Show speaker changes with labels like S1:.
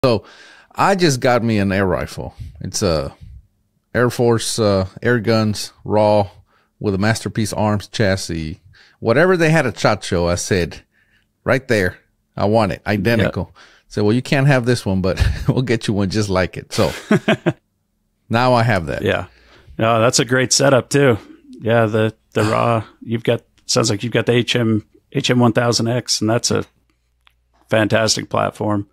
S1: So I just got me an air rifle. It's a Air Force Airguns raw with a Masterpiece Arms chassis. Whatever they had at SHOT Show, I said, right there, I want it, identical. Yep. So, well, you can't have this one, but we'll get you one just like it. So now I have that.
S2: Yeah. No, that's a great setup too. Yeah, the raw, sounds like you've got the HM1000X, and that's a fantastic platform.